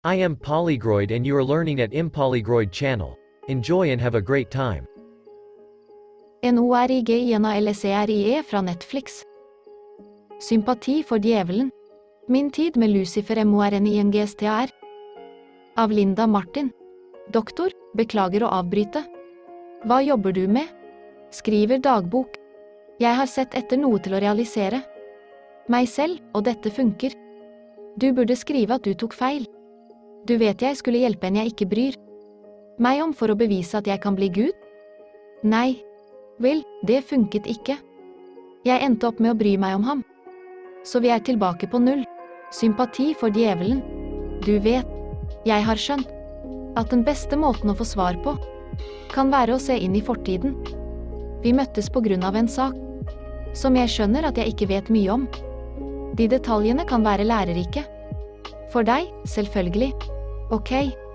I am Polygroid and you are learning at Impolygroid channel. Enjoy and have a great time. NORIGINALSERIE fra Netflix. Sympati for djevelen. Min tid med Lucifer MORNINGSTR. Av Linda Martin. Doktor, beklager å avbryte. Hva jobber du med? Skriver dagbok. Jeg har sett etter noe til å realisere meg selv, og dette funker. Du burde skrive at du tok feil. Du vet jeg skulle hjelpe en jeg ikke bryr meg om for å bevise at jeg kan bli Gud? Nei. Vel, det funket ikke. Jeg endte opp med å bry meg om ham. Så vi er tilbake på null. Sympati for djevelen. Du vet, jeg har skjønt at den beste måten å få svar på kan være å se inn i fortiden. Vi møttes på grunn av en sak som jeg skjønner at jeg ikke vet mye om. De detaljene kan være lærerike. For deg, selvfølgelig. Ok.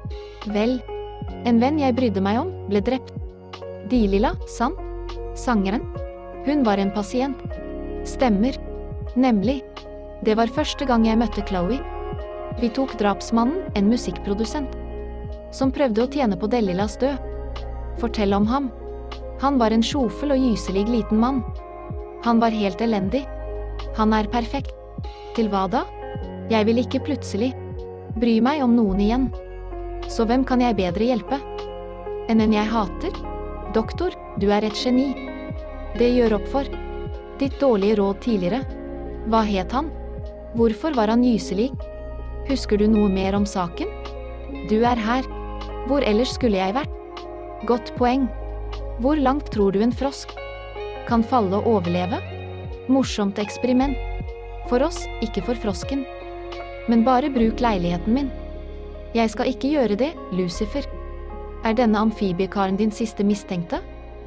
Vel, en venn jeg brydde meg om, ble drept. Dilila, sant? Sangeren. Hun var en pasient. Stemmer. Nemlig. Det var første gang jeg møtte Chloe. Vi tok drapsmannen, en musikkprodusent, som prøvde å tjene på Delilas død. Fortell om ham. Han var en sjofel og gyselig liten mann. Han var helt elendig. Han er perfekt. Til hva da? Jeg vil ikke plutselig bry meg om noen igjen. Så hvem kan jeg bedre hjelpe enn en jeg hater? Doktor, du er et geni. Det gjør opp for ditt dårlige råd tidligere. Hva het han? Hvorfor var han gyselig? Husker du noe mer om saken? Du er her. Hvor ellers skulle jeg vært? Godt poeng. Hvor langt tror du en frosk kan falle og overleve? Morsomt eksperiment. For oss, ikke for frosken. Men bare bruk leiligheten min. Jeg skal ikke gjøre det, Lucifer. Er denne amfibiekaren din siste mistenkte?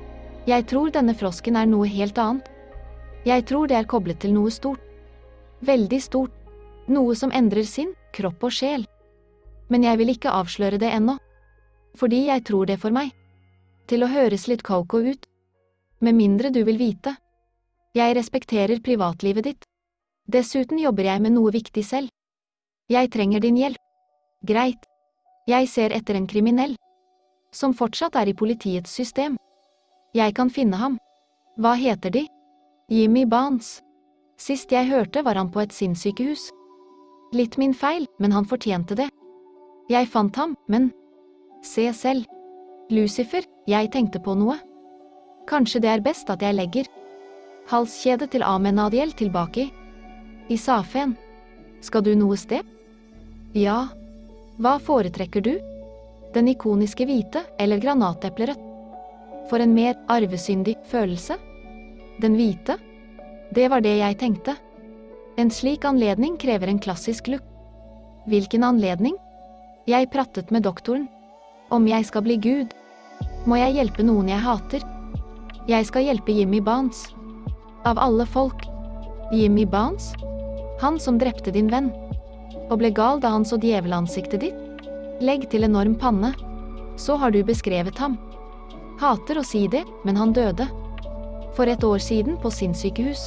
Jeg tror denne frosken er noe helt annet. Jeg tror det er koblet til noe stort. Veldig stort. Noe som endrer sinn, kropp og sjel. Men jeg vil ikke avsløre det ennå. Fordi jeg tror det for meg. Til å høres litt koko ut. Med mindre du vil vite. Jeg respekterer privatlivet ditt. Dessuten jobber jeg med noe viktig selv. Jeg trenger din hjelp. Greit. Jeg ser etter en kriminell. Som fortsatt er i politiets system. Jeg kan finne ham. Hva heter de? Jimmy Barnes. Sist jeg hørte var han på et sinnssykehus. Litt min feil, men han fortjente det. Jeg fant ham, men… Se selv. Lucifer, jeg tenkte på noe. Kanskje det er best at jeg legger halskjedet til Amenadiel tilbake i Safen. Skal du noe sted? Ja. Hva foretrekker du? Den ikoniske hvite eller granateplerødt? For en mer arvesyndig følelse? Den hvite? Det var det jeg tenkte. En slik anledning krever en klassisk look. Hvilken anledning? Jeg prattet med doktoren. Om jeg skal bli Gud, må jeg hjelpe noen jeg hater. Jeg skal hjelpe Jimmy Barnes. Av alle folk. Jimmy Barnes? Han som drepte din venn. Og ble gal da han så djevelansiktet ditt? Legg til enorm panne. Så har du beskrevet ham. Hater å si det, men han døde. For et år siden på sinnssykehus.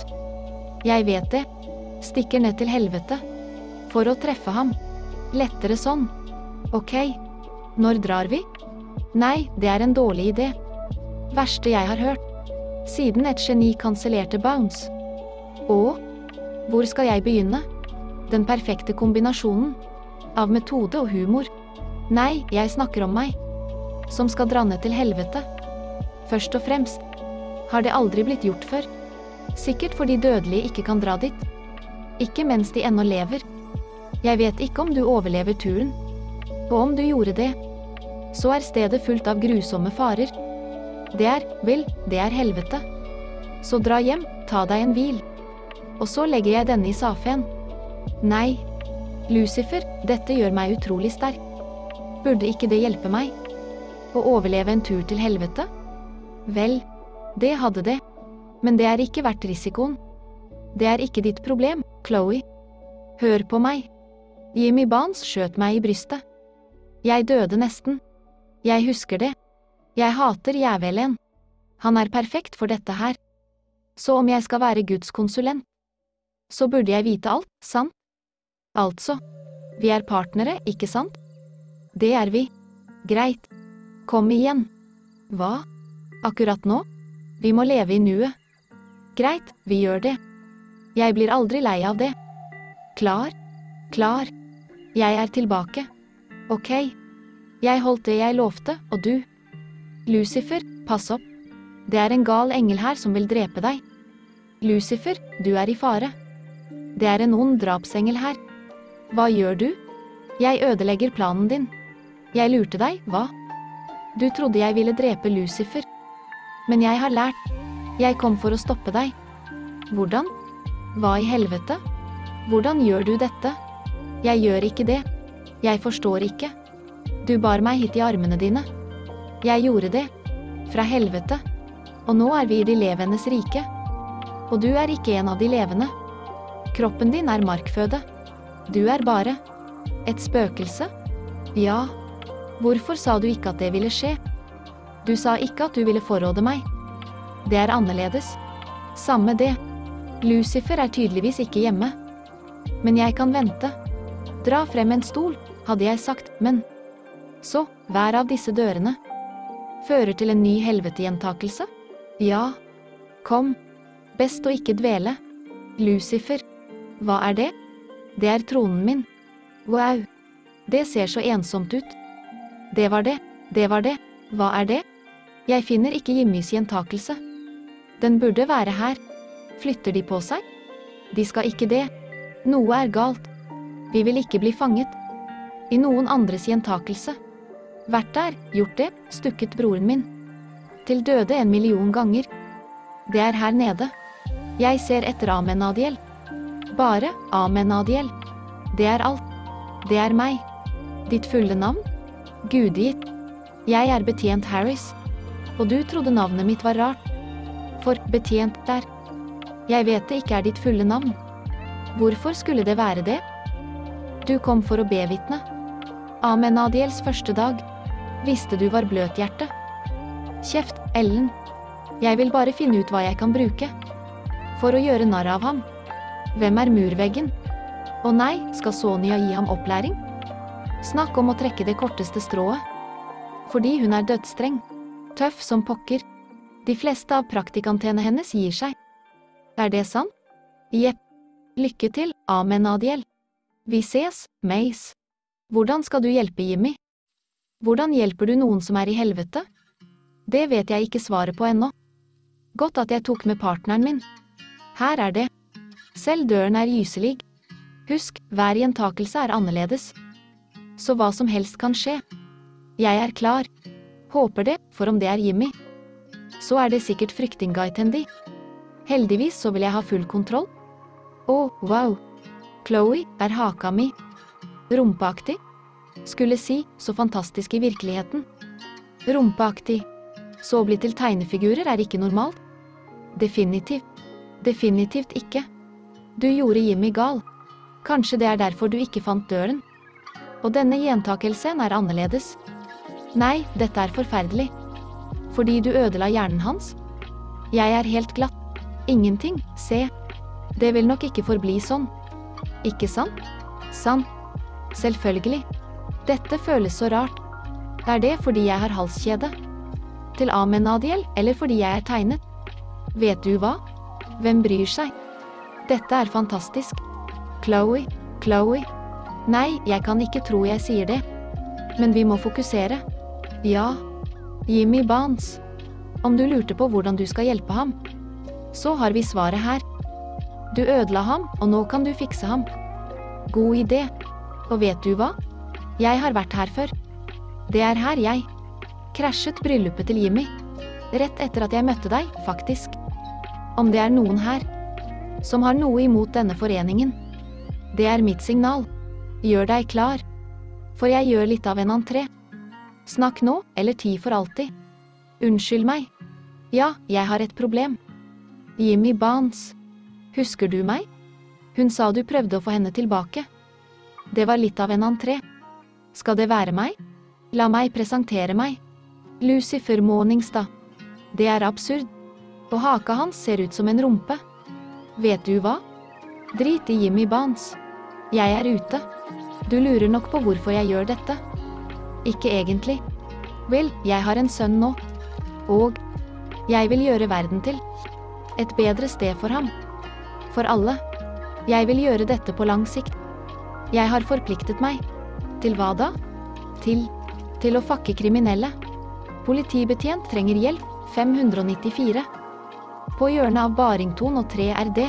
Jeg vet det. Stikker ned til helvete. For å treffe ham. Lettere sånn. Ok. Når drar vi? Nei, det er en dårlig idé. Verste jeg har hørt. Siden et geni kansellerte Bounce. Og? Hvor skal jeg begynne? Den perfekte kombinasjonen. Av metode og humor. Nei, jeg snakker om meg. Som skal dra ned til helvete. Først og fremst. Har det aldri blitt gjort før. Sikkert fordi dødelige ikke kan dra dit. Ikke mens de ennå lever. Jeg vet ikke om du overlever turen. Og om du gjorde det, så er stedet fullt av grusomme farer. Det er helvete. Så dra hjem, ta deg en hvil. Og så legger jeg denne i Safen. Nei. Lucifer, dette gjør meg utrolig sterk. Burde ikke det hjelpe meg? Å overleve en tur til helvete? Vel, det hadde det. Men det er ikke verdt risikoen. Det er ikke ditt problem, Chloe. Hør på meg. Jimmy Barnes skjøt meg i brystet. Jeg døde nesten. Jeg husker det. Jeg hater jævelen. Han er perfekt for dette her. Så om jeg skal være Guds konsulent, så burde jeg vite alt, sant? Altså, Vi er partnere, ikke sant? Det er vi. Greit. Kom igjen. Hva? Akkurat nå? Vi må leve i nuet. Greit, vi gjør det. Jeg blir aldri lei av det. Klar? Klar. Jeg er tilbake. Ok. Jeg holdt det jeg lovte, og du? Lucifer, pass opp. Det er en gal engel her som vil drepe deg. Lucifer, du er i fare. Det er en ond drapsengel her. Hva gjør du? Jeg ødelegger planen din. Jeg lurte deg, hva? Du trodde jeg ville drepe Lucifer. Men jeg har lært. Jeg kom for å stoppe deg. Hvordan? Hva i helvete? Hvordan gjør du dette? Jeg gjør ikke det. Jeg forstår ikke. Du bar meg hit i armene dine. Jeg gjorde det. Fra helvete. Og nå er vi i de levendes rike. Og du er ikke en av de levende. Kroppen din er markføde. Du er bare et spøkelse. Ja. Hvorfor sa du ikke at det ville skje? Du sa ikke at du ville forråde meg. Det er annerledes. Samme det. Lucifer er tydeligvis ikke hjemme. Men jeg kan vente. Dra frem en stol, hadde jeg sagt, men så, hver av disse dørene fører til en ny helvetegjentakelse? Ja. Kom. Best å ikke dvele. Lucifer. Hva er det? Det er tronen min. Wow. Det ser så ensomt ut. Det var det. Det var det. Hva er det? Jeg finner ikke Jimmys gjentakelse. Den burde være her. Flytter de på seg? De skal ikke det. Noe er galt. Vi vil ikke bli fanget. I noen andres gjentakelse. Vært der, gjort det, stukket broren min. Til døde 1 million ganger. Det er her nede. Jeg ser etter Amenadiel. Bare Amenadiel. Det er alt. Det er meg. Ditt fulle navn? Gudgitt. Jeg er betjent Harris. Og du trodde navnet mitt var rart. For betjent der. Jeg vet det ikke er ditt fulle navn. Hvorfor skulle det være det? Du kom for å bevitne. Amenadiels første dag. Visste du var bløthjerte. Kjeft, Ellen. Jeg vil bare finne ut hva jeg kan bruke. For å gjøre narr av ham. Hvem er murveggen? Å nei, skal Sonia gi ham opplæring? Snakk om å trekke det korteste strået. Fordi hun er dødsstreng. Tøff som pokker. De fleste av praktikantene hennes gir seg. Er det sant? Jepp. Lykke til, Amenadiel. Vi ses, Mace. Hvordan skal du hjelpe Jimmy? Hvordan hjelper du noen som er i helvete? Det vet jeg ikke svaret på ennå. Godt at jeg tok med partneren min. Her er det. Selv døren er gyselig. Husk, hver gjentakelse er annerledes. Så hva som helst kan skje. Jeg er klar. Håper det, for om det er Jimmy, så er det sikkert fryktinggaitendi. Heldigvis så vil jeg ha full kontroll. Å, wow. Chloe er haka mi. Rumpeaktig. Skulle si, så fantastisk i virkeligheten. Rumpeaktig. Så bli til tegnefigurer er ikke normalt. Definitivt. Definitivt ikke. Du gjorde Jimmy gal. Kanskje det er derfor du ikke fant døren. Og denne gjentakelsen er annerledes. Nei, dette er forferdelig. Fordi du ødela hjernen hans? Jeg er helt glatt. Ingenting, se. Det vil nok ikke forbli sånn. Ikke sant? Sant. Selvfølgelig. Dette føles så rart. Er det fordi jeg har halskjede? Til Amenadiel, eller fordi jeg er tegnet? Vet du hva? Hvem bryr seg? Dette er fantastisk. Chloe, Chloe. Nei, jeg kan ikke tro jeg sier det. Men vi må fokusere. Ja. Jimmy Barnes. Om du lurte på hvordan du skal hjelpe ham, så har vi svaret her. Du ødela ham, og nå kan du fikse ham. God idé. Og vet du hva? Jeg har vært her før. Det er her jeg krasjet bryllupet til Jimmy. Rett etter at jeg møtte deg, faktisk. Om det er noen her som har noe imot denne foreningen, det er mitt signal. Gjør deg klar. For jeg gjør litt av en entré. Snakk nå, eller ti for alltid. Unnskyld meg. Ja, jeg har et problem. Jimmy Barnes. Husker du meg? Hun sa du prøvde å få henne tilbake. Det var litt av en entré. Skal det være meg? La meg presentere meg. Lucifer Morningstad. Det er absurd. Og haka hans ser ut som en rumpe. Vet du hva? Drit i Jimmy Barnes. Jeg er ute. Du lurer nok på hvorfor jeg gjør dette. Ikke egentlig. Vel, jeg har en sønn nå. Og jeg vil gjøre verden til et bedre sted for ham. For alle. Jeg vil gjøre dette på lang sikt. Jeg har forpliktet meg. Til hva da? Til å fakke kriminelle. Politibetjent trenger hjelp, 594. På hjørnet av Barington og 3 RD.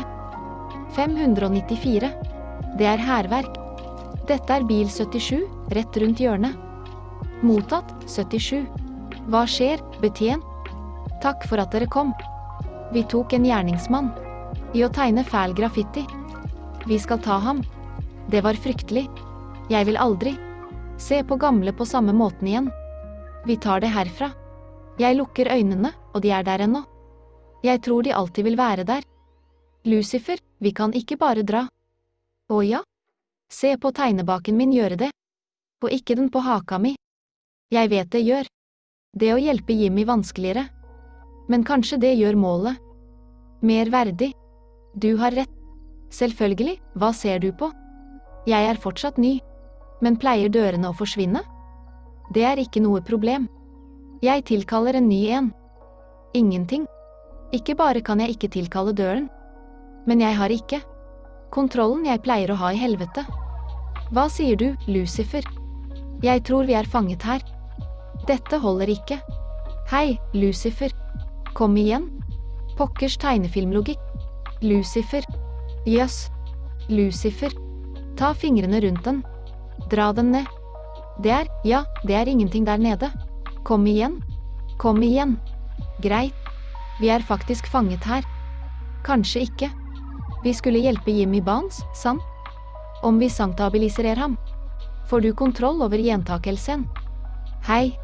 594. Det er hærverk. Dette er bil 77, rett rundt hjørnet. Mottatt, 77. Hva skjer, betjent? Takk for at dere kom. Vi tok en gjerningsmann. I å tegne fæl graffiti. Vi skal ta ham. Det var fryktelig. Jeg vil aldri se på gamle på samme måten igjen. Vi tar det herfra. Jeg lukker øynene, og de er der ennå. Jeg tror de alltid vil være der. Lucifer, vi kan ikke bare dra. Å ja? Se på tegnebaken min gjøre det. Og ikke den på haka mi. Jeg vet det gjør. Det å hjelpe Jimmy vanskeligere. Men kanskje det gjør målet mer verdig. Du har rett. Selvfølgelig, hva ser du på? Jeg er fortsatt ny. Men pleier dørene å forsvinne? Det er ikke noe problem. Jeg tilkaller en ny en. Ingenting. Ikke bare kan jeg ikke tilkalle døren. Men jeg har ikke kontrollen jeg pleier å ha i helvete. Hva sier du, Lucifer? Jeg tror vi er fanget her. Dette holder ikke. Hei, Lucifer. Kom igjen. Pokkers tegnefilmlogikk. Lucifer. Jøss. Lucifer. Ta fingrene rundt den. Dra den ned. Det er ingenting der nede. Kom igjen. Kom igjen. Greit. Vi er faktisk fanget her. Kanskje ikke. Vi skulle hjelpe Jimmy Barnes, sant? Om vi sankthabiliserer ham. Får du kontroll over gjentakelsen? Hei.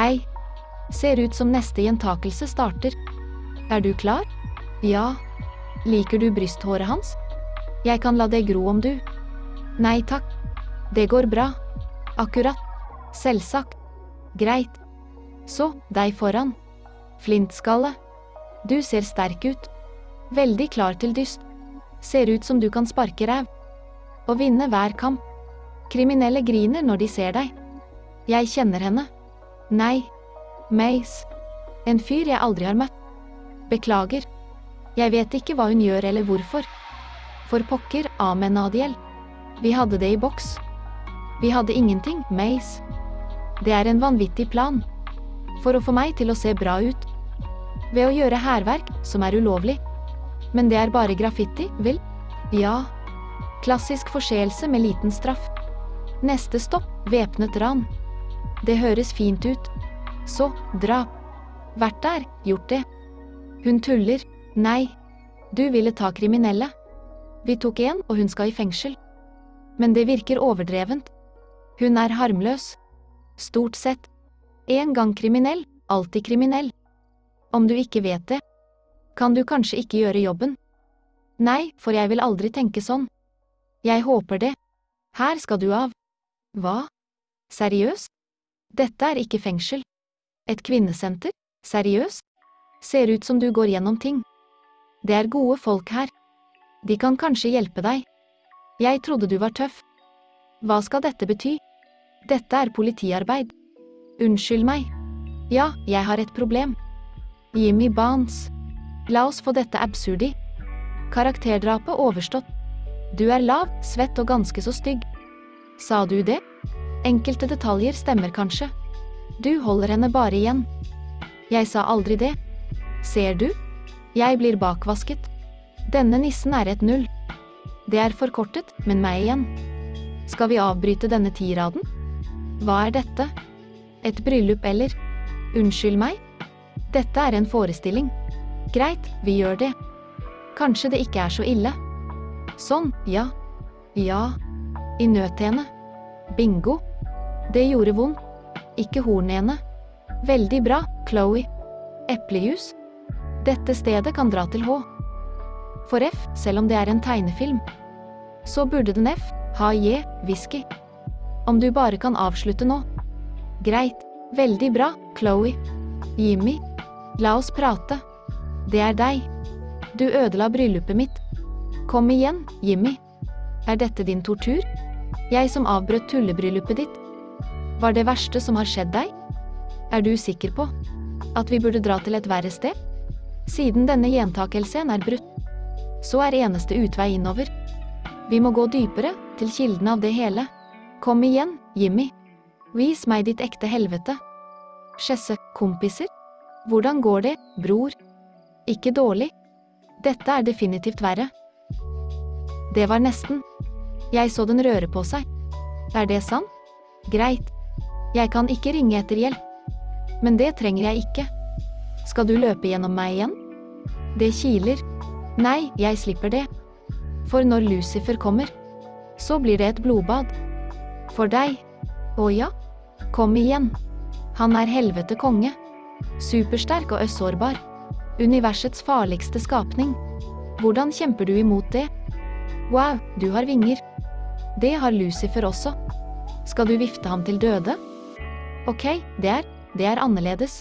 Ser ut som neste gjentakelse starter. Er du klar? Ja. Liker du brysthåret hans? Jeg kan la det gro om du. Nei takk. Det går bra. Akkurat. Selvsagt. Greit. Så, deg foran. Flintskalle. Du ser sterk ut. Veldig klar til dyst. Ser ut som du kan sparke ræv. Og vinne hver kamp. Kriminelle griner når de ser deg. Jeg kjenner henne. Nei. Mace. En fyr jeg aldri har møtt. Beklager. Jeg vet ikke hva hun gjør eller hvorfor. For pokker, amen Adiel. Vi hadde det i boks. Vi hadde ingenting, Mace. Det er en vanvittig plan. For å få meg til å se bra ut. Ved å gjøre hærverk, som er ulovlig. Men det er bare graffiti, vel? Ja. Klassisk forseelse med liten straff. Neste stopp, væpnet ran. Det høres fint ut. Så, drap. Vært der, gjort det. Hun tuller. Nei. Du ville ta kriminelle. Vi tok en, og hun skal i fengsel. Men det virker overdrevent. Hun er harmløs. Stort sett. En gang kriminell, alltid kriminell. Om du ikke vet det, kan du kanskje ikke gjøre jobben. Nei, for jeg vil aldri tenke sånn. Jeg håper det. Her skal du av. Hva? Seriøst? Dette er ikke fengsel. Et kvinnesenter? Seriøst? Ser ut som du går gjennom ting. Det er gode folk her. De kan kanskje hjelpe deg. Jeg trodde du var tøff. Hva skal dette bety? Dette er politiarbeid. Unnskyld meg. Ja, jeg har et problem. Jimmy Barnes. La oss få dette absurdi. Karakterdrapet overstått. Du er lav, svett og ganske så stygg. Sa du det? Enkelte detaljer stemmer kanskje. Du holder henne bare igjen. Jeg sa aldri det. Ser du? Jeg blir bakvasket. Denne nissen er et null. Det er forkortet, men meg igjen. Skal vi avbryte denne tiraden? Hva er dette? Et bryllup eller? Unnskyld meg? Dette er en forestilling. Greit, vi gjør det. Kanskje det ikke er så ille. Sånn, ja. Ja. I nøttene. Bingo. Det gjorde vondt. Ikke hornene. Veldig bra, Chloe. Eplejus. Dette stedet kan dra til H. For F, selv om det er en tegnefilm. Så burde den F, ha J, whisky. Om du bare kan avslutte nå. Greit. Veldig bra, Chloe. Jimmy. La oss prate. Det er deg. Du ødela bryllupet mitt. Kom igjen, Jimmy. Er dette din tortur? Jeg som avbrøt tullebryllupet ditt. Var det verste som har skjedd deg? Er du sikker på at vi burde dra til et verre sted? Siden denne gjentakelsen er brutt, så er eneste utvei innover. Vi må gå dypere, til kilden av det hele. Kom igjen, Jimmy. Vis meg ditt ekte helvete. Skjesse, kompiser? Hvordan går det, bror? Ikke dårlig. Dette er definitivt verre. Det var nesten. Jeg så den røre på seg. Er det sant? Greit. Jeg kan ikke ringe etter hjelp. Men det trenger jeg ikke. Skal du løpe gjennom meg igjen? Det kiler. Nei, jeg slipper det. For når Lucifer kommer, så blir det et blodbad. For deg. Å ja? Kom igjen. Han er helvete konge. Supersterk og sårbar. Universets farligste skapning. Hvordan kjemper du imot det? Wow, du har vinger. Det har Lucifer også. Skal du vifte ham til døde? Ok, det er annerledes.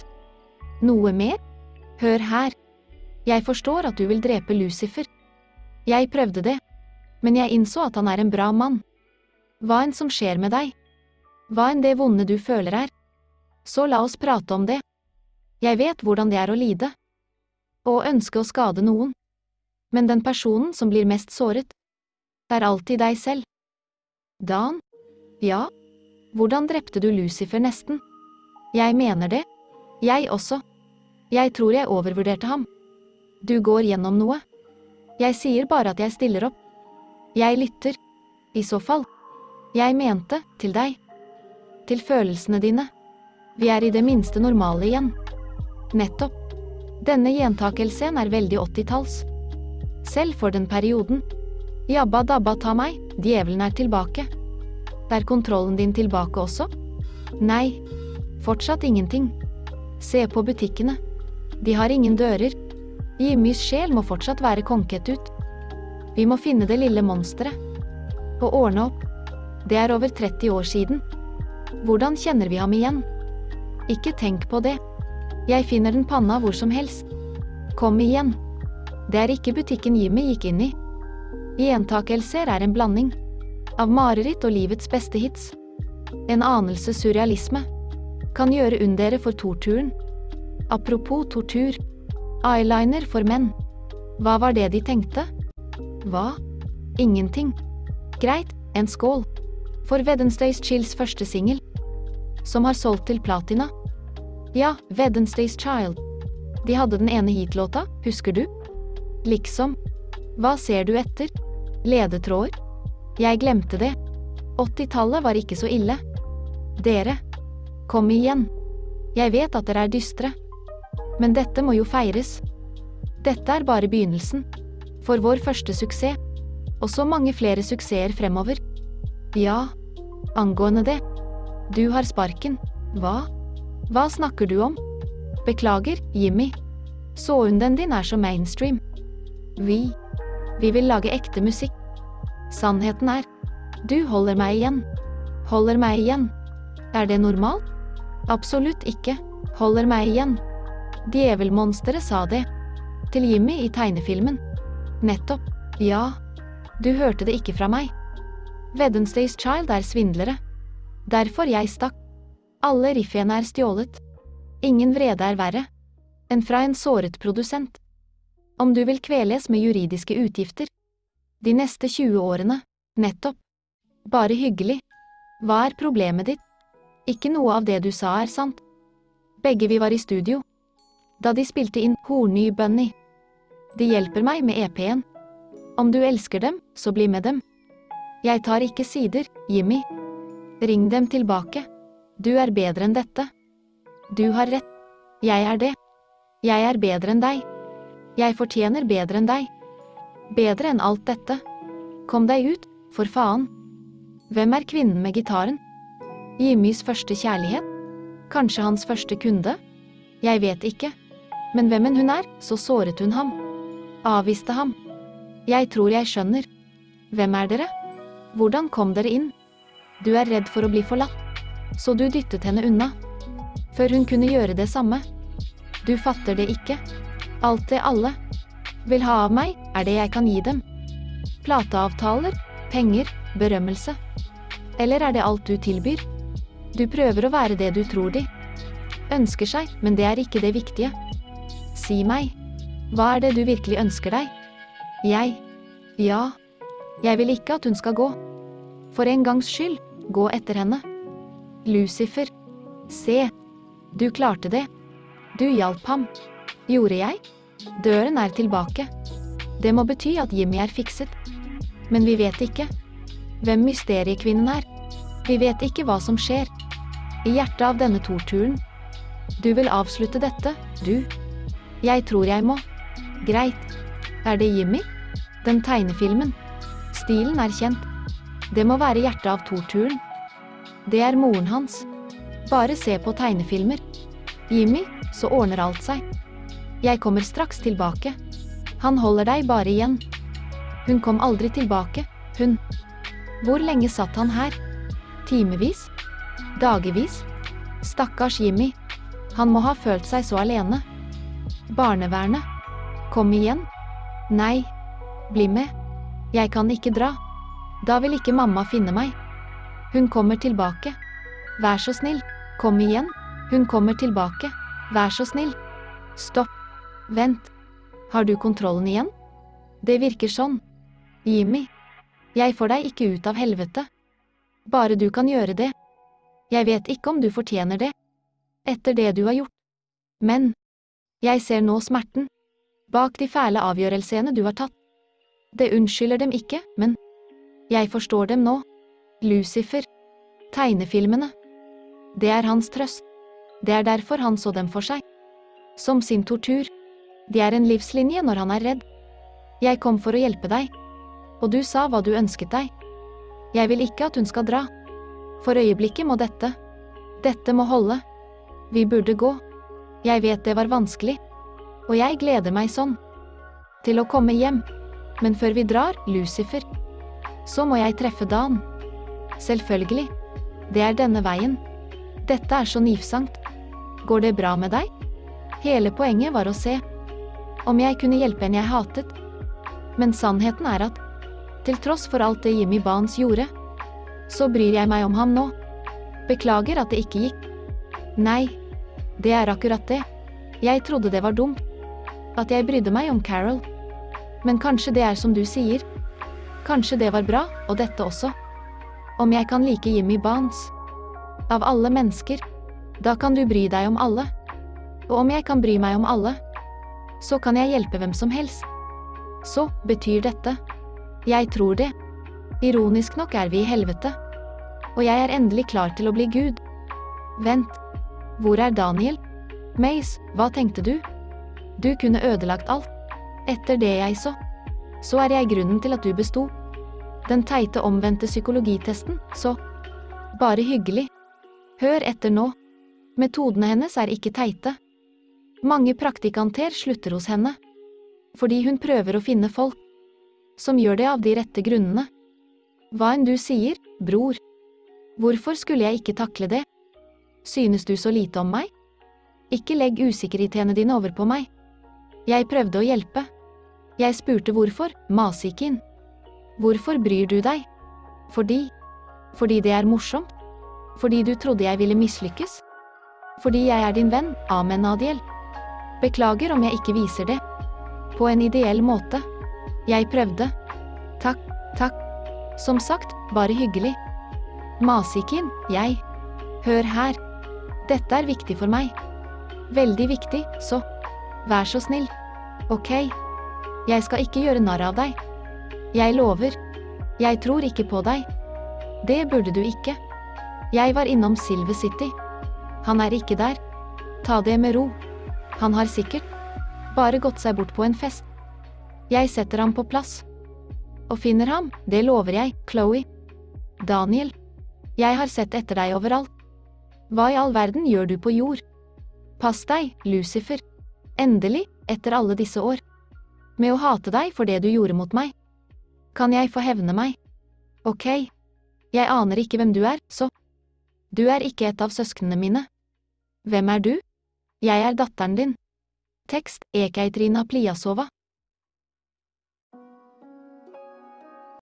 Noe mer? Hør her. Jeg forstår at du vil drepe Lucifer. Jeg prøvde det, men jeg innså at han er en bra mann. Hva enn som skjer med deg? Hva enn det vonde du føler er? Så la oss prate om det. Jeg vet hvordan det er å lide. Og ønske å skade noen. Men den personen som blir mest såret, er alltid deg selv. Dan? Ja? Hvordan drepte du Lucifer nesten? Jeg mener det. Jeg også. Jeg tror jeg overvurderte ham. Du går gjennom noe. Jeg sier bare at jeg stiller opp. Jeg lytter. I så fall. Jeg mente, til deg. Til følelsene dine. Vi er i det minste normale igjen. Nettopp. Denne gjentakelsen er veldig 80-talls. Selv for den perioden. Jabba dabba ta meg, djevelen er tilbake. Er kontrollen din tilbake også? Nei. Fortsatt ingenting. Se på butikkene. De har ingen dører. Jimmys sjel må fortsatt være konket ut. Vi må finne det lille monsteret. Og ordne opp. Det er over 30 år siden. Hvordan kjenner vi ham igjen? Ikke tenk på det. Jeg finner den panna hvor som helst. Kom igjen. Det er ikke butikken Jimmy gikk inn i. Gjentakelser er en blanding av mareritt og livets beste hits. En anelse surrealisme kan gjøre undere for torturen. Apropos tortur. Eyeliner for menn. Hva var det de tenkte? Hva? Ingenting. Greit, en skål. For Wednesday's Chills første singel. Som har solgt til platina. Ja, Wednesday's Child. De hadde den ene hitlåta, husker du? Liksom. Hva ser du etter? Ledetråder? Jeg glemte det. 80-tallet var ikke så ille. Dere. Kom igjen. Jeg vet at dere er dystre. Men dette må jo feires. Dette er bare begynnelsen. For vår første suksess. Og så mange flere suksesser fremover. Ja. Angående det. Du har sparken. Hva? Hva snakker du om? Beklager, Jimmy. Såunden din er så mainstream. Vi vil lage ekte musikk. Sannheten er, du holder meg igjen. Holder meg igjen. Er det normalt? Absolutt ikke. Holder meg igjen. Djevelmonsteret sa det. Til Jimmy i tegnefilmen. Nettopp. Ja. Du hørte det ikke fra meg. Wednesday's Child er svindlere. Derfor jeg stakk. Alle riffene er stjålet. Ingen vrede er verre enn fra en såret produsent. Om du vil kveles med juridiske utgifter. De neste 20 årene. Nettopp. Bare hyggelig. Hva er problemet ditt? Ikke noe av det du sa er sant. Begge vi var i studio. Da de spilte inn Horny Bunny. De hjelper meg med EP-en. Om du elsker dem, så bli med dem. Jeg tar ikke sider, Jimmy. Ring dem tilbake. Du er bedre enn dette. Du har rett. Jeg er det. Jeg er bedre enn deg. Jeg fortjener bedre enn deg. Bedre enn alt dette. Kom deg ut, for faen. Hvem er kvinnen med gitaren? Jimmys første kjærlighet? Kanskje hans første kunde? Jeg vet ikke. Men hvem enn hun er, så såret hun ham. Avviste ham. Jeg tror jeg skjønner. Hvem er dere? Hvordan kom dere inn? Du er redd for å bli forlatt. Så du dyttet henne unna. Før hun kunne gjøre det samme. Du fatter det ikke. Alt det alle vil ha av meg, er det jeg kan gi dem. Plateavtaler, penger, berømmelse. Eller er det alt du tilbyr? Du prøver å være det du tror de ønsker seg, men det er ikke det viktige. Si meg, hva er det du virkelig ønsker deg? Ja, jeg vil ikke at hun skal gå. For en gangs skyld, gå etter henne. Lucifer, se, du klarte det. Du hjalp ham. Gjorde jeg? Døren er tilbake. Det må bety at Jimmy er fikset. Men vi vet ikke hvem mysteriekvinnen er. Vi vet ikke hva som skjer i hjertet av denne torturen. Du vil avslutte dette, du. Jeg tror jeg må. Greit. Er det Jimmy? Den tegnefilmen. Stilen er kjent. Det må være hjertet av torturen. Det er moren hans. Bare se på tegnefilmer. Jimmy, så ordner alt seg. Jeg kommer straks tilbake. Han holder deg bare igjen. Hun kom aldri tilbake, hun. Hvor lenge satt han her? Timevis? Dagevis? Stakkars Jimmy. Han må ha følt seg så alene. Barnevernet. Kom igjen. Nei. Bli med. Jeg kan ikke dra. Da vil ikke mamma finne meg. Hun kommer tilbake. Vær så snill. Kom igjen. Hun kommer tilbake. Vær så snill. Stopp. Vent. Har du kontrollen igjen? Det virker sånn. Jimmy. Jeg får deg ikke ut av helvete. Bare du kan gjøre det. Jeg vet ikke om du fortjener det. Etter det du har gjort. Men jeg ser nå smerten bak de fæle avgjørelsene du har tatt. Det unnskylder dem ikke, men jeg forstår dem nå. Lucifer. Tegnefilmene. Det er hans trøst. Det er derfor han så dem for seg. Som sin tortur. De er en livslinje når han er redd. Jeg kom for å hjelpe deg. Og du sa hva du ønsket deg. Jeg vil ikke at hun skal dra. For øyeblikket må dette må holde. Vi burde gå. Jeg vet det var vanskelig. Og jeg gleder meg sånn til å komme hjem. Men før vi drar, Lucifer, så må jeg treffe Dan. Selvfølgelig. Det er denne veien. Dette er så nifsangt. Går det bra med deg? Hele poenget var å se om jeg kunne hjelpe en jeg hatet. Men sannheten er at til tross for alt det Jimmy Barnes gjorde, så bryr jeg meg om ham nå. Beklager at det ikke gikk. Nei, det er akkurat det. Jeg trodde det var dumt. At jeg brydde meg om Carol. Men kanskje det er som du sier. Kanskje det var bra, og dette også. Om jeg kan like Jimmy Barnes. Av alle mennesker. Da kan du bry deg om alle. Og om jeg kan bry meg om alle, så kan jeg hjelpe hvem som helst. Så betyr dette. Jeg tror det. Ironisk nok er vi i helvete. Og jeg er endelig klar til å bli Gud. Vent. Hvor er Daniel? Mace, hva tenkte du? Du kunne ødelagt alt. Etter det jeg så er jeg grunnen til at du besto. Den teite omvendte psykologitesten, så. Bare hyggelig. Hør etter nå. Metodene hennes er ikke teite. Mange praktikanter slutter hos henne. Fordi hun prøver å finne folk som gjør det av de rette grunnene. Hva enn du sier, bror. Hvorfor skulle jeg ikke takle det? Synes du så lite om meg? Ikke legg usikkerhetene dine over på meg. Jeg prøvde å hjelpe. Jeg spurte hvorfor, Masikin. Hvorfor bryr du deg? Fordi det er morsomt? Fordi du trodde jeg ville mislykkes? Fordi jeg er din venn, Amen Adiel. Beklager om jeg ikke viser det. På en ideell måte. Jeg prøvde. Takk. Som sagt, bare hyggelig. Masikin, jeg. Hør her. Dette er viktig for meg. Veldig viktig, så. Vær så snill. Ok. Jeg skal ikke gjøre narr av deg. Jeg lover. Jeg tror ikke på deg. Det burde du ikke. Jeg var innom Silver City. Han er ikke der. Ta det med ro. Han har sikkert bare gått seg bort på en fest. Jeg setter ham på plass. Og finner ham, det lover jeg, Chloe. Daniel. Jeg har sett etter deg overalt. Hva i all verden gjør du på jord? Pass deg, Lucifer. Endelig, etter alle disse år. Med å hate deg for det du gjorde mot meg. Kan jeg få hevne meg? Ok. Jeg aner ikke hvem du er, så. Du er ikke et av søsknene mine. Hvem er du? Jeg er datteren din. Tekst, Ekeitrina Pliasova.